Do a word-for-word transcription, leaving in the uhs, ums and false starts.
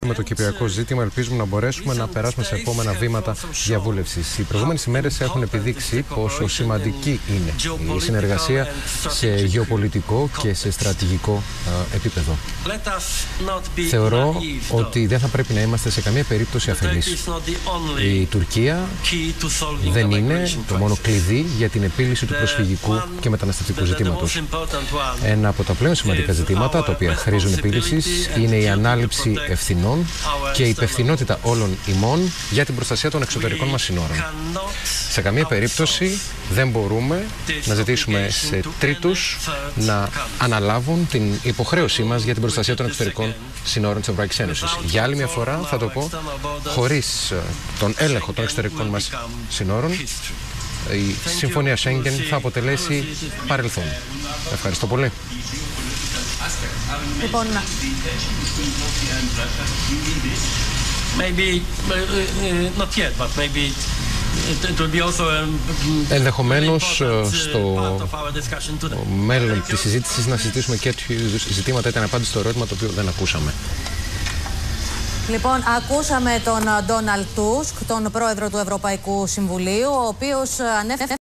Με το κυπριακό ζήτημα ελπίζουμε να μπορέσουμε να περάσουμε σε επόμενα βήματα διαβούλευσης. Οι προηγούμενες ημέρες έχουν επιδείξει πόσο σημαντική είναι η συνεργασία σε γεωπολιτικό και σε στρατηγικό ε, επίπεδο. Θεωρώ ότι δεν θα πρέπει να είμαστε σε καμία περίπτωση αφελείς. Η Τουρκία δεν είναι το μόνο κλειδί για την επίλυση του προσφυγικού και μεταναστευτικού ζητήματος. Ένα από τα πλέον σημαντικά ζητήματα τα οποία χρήζουν επίλυσης είναι η ανάληψη ευθυνών και η υπευθυνότητα όλων ημών για την προστασία των εξωτερικών μας συνόρων. Σε καμία περίπτωση δεν μπορούμε να ζητήσουμε σε τρίτους να αναλάβουν την υποχρέωσή μας για την προστασία των εξωτερικών συνόρων της Ευρωπαϊκής Ένωσης. Για άλλη μια φορά θα το πω, χωρίς τον έλεγχο των εξωτερικών μας συνόρων, η Συμφωνία Σέγγεν θα αποτελέσει παρελθόν. Ευχαριστώ πολύ. Λοιπόν, ενδεχομένως στο μέλλον της συζήτησης να συζητήσουμε και τέτοιου είδους ζητήματα. Ήταν απάντηση στο ερώτημα το οποίο δεν ακούσαμε. Λοιπόν, ακούσαμε τον Ντόναλντ Τούσκ, τον πρόεδρο του Ευρωπαϊκού Συμβουλίου, ο οποίος ανέφερε